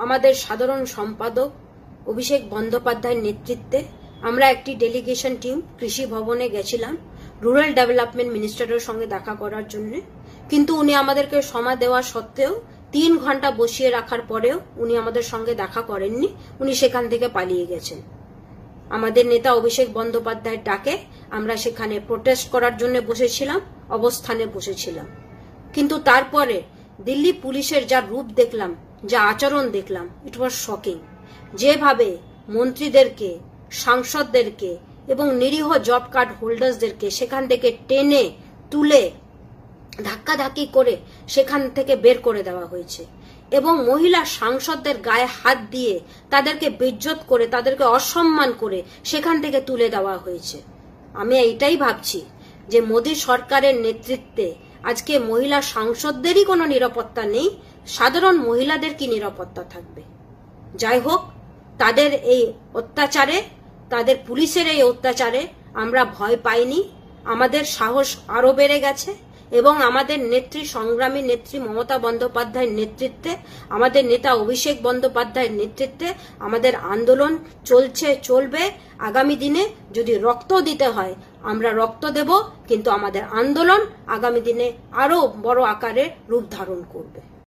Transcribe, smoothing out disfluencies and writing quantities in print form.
আমাদের সাধারণ সম্পাদক অভিষেক বন্দ্যোপাধ্যায়ের নেতৃত্বে আমরা একটি ডেলিগেশন টিম কৃষি ভবনে গেছিলাম রুরাল ডেভেলপমেন্ট মিনিস্টারের সঙ্গে দেখা করার জন্য। কিন্তু উনি আমাদেরকে সময় দেওয়া সত্ত্বেও 3 ঘন্টা বসিয়ে রাখার পরেও উনি আমাদের সঙ্গে দেখা করেননি, উনি সেখান থেকে পালিয়ে গেছেন। আমাদের নেতা অভিষেক বন্দ্যোপাধ্যায়ের ডাকে আমরা সেখানে প্রোটেস্ট করার জন্য বসেছিলাম, অবস্থানে বসেছিলাম। কিন্তু তারপরে দিল্লি পুলিশের যা রূপ দেখলাম, যা আচরণ দেখলাম, ইট ওয়াজ শকিং। যেভাবে মন্ত্রীদেরকে, সাংসদদেরকে এবং নিরীহ জব কার্ড হোল্ডার্সদেরকে সেখান থেকে টেনে তুলে ধাক্কাধাক্কি করে সেখান থেকে বের করে দেওয়া হয়েছে এবং মহিলা সাংসদদের গায়ে হাত দিয়ে তাদেরকে বেইজ্জত করে, তাদেরকে অসম্মান করে সেখান থেকে তুলে দেওয়া হয়েছে। আমি এইটাই ভাবছি যে মোদী সরকারের নেতৃত্বে আজকে মহিলা সাংসদদেরই কোনো নিরাপত্তা নেই, সাধারণ মহিলাদের কি নিরাপত্তা থাকবে? যাই হোক, তাদের এই অত্যাচারে, তাদের পুলিশের এই অত্যাচারে আমরা ভয় পাইনি। আমাদের সাহস আরো বেড়ে গেছে এবং আমাদের নেত্রী, সংগ্রামী নেত্রী মমতা বন্দ্যোপাধ্যায়ের নেতৃত্বে, আমাদের নেতা অভিষেক বন্দ্যোপাধ্যায়ের নেতৃত্বে আমাদের আন্দোলন চলছে, চলবে। আগামী দিনে যদি রক্ত দিতে হয় আমরা রক্ত দেব, কিন্তু আমাদের আন্দোলন আগামী দিনে আরো বড় আকারে রূপ ধারণ করবে।